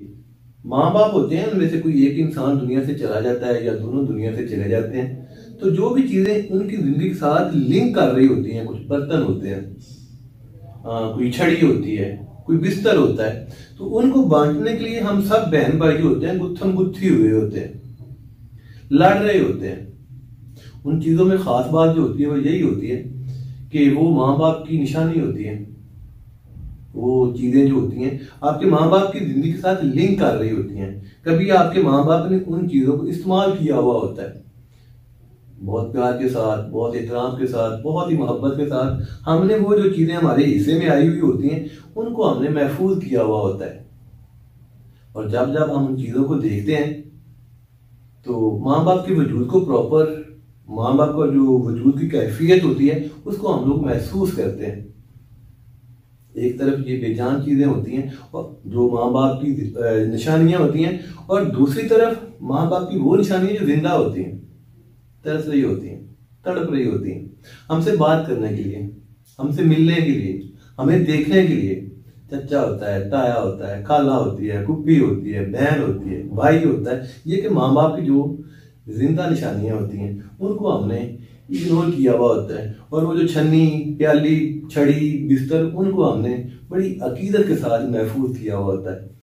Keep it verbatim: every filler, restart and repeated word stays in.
माँ बाप होते हैं, उनमें से कोई एक इंसान दुनिया से चला जाता है या दोनों दुनिया से चले जाते हैं, तो जो भी चीजें उनकी जिंदगी के साथ लिंक कर रही होती हैं, कुछ बर्तन होते हैं, आ, कोई छड़ी होती है, कोई बिस्तर होता है, तो उनको बांटने के लिए हम सब बहन भाई जो होते हैं गुत्थम गुत्थी हुए होते हैं, लड़ रहे होते हैं। उन चीजों में खास बात जो होती है वो यही होती है कि वो माँ बाप की निशानी होती है। वो चीजें जो होती हैं आपके माँ बाप की जिंदगी के साथ लिंक कर रही होती हैं। कभी आपके माँ बाप ने उन चीजों को इस्तेमाल किया हुआ होता है, बहुत प्यार के साथ, बहुत एहतराम के साथ, बहुत ही मोहब्बत के साथ हमने वो जो चीजें हमारे हिस्से में आई हुई होती हैं उनको हमने महफूज किया हुआ होता है। और जब जब हम उन चीजों को देखते हैं तो माँ बाप के वजूद को प्रॉपर, माँ बाप का जो वजूद की कैफियत होती है उसको हम लोग महसूस करते हैं। एक तरफ ये बेजान चीजें होती हैं और जो माँ बाप की निशानियां होती हैं, और दूसरी तरफ माँ बाप की वो निशानियां जो जिंदा होती हैं, तरस रही होती हैं, तड़प रही होती हैं, हमसे बात करने के लिए, हमसे मिलने के लिए, हमें देखने के लिए। चचा होता है, ताया होता है, खाला होती है, कुप्पी होती है, बहन होती है, भाई होता है। ये कि माँ बाप की जो जिंदा निशानियां होती हैं उनको हमने इग्नोर किया हुआ होता है, और वो जो छन्नी, प्याली, छड़ी, बिस्तर, उनको हमने बड़ी अकीदत के साथ महफूज किया हुआ होता है।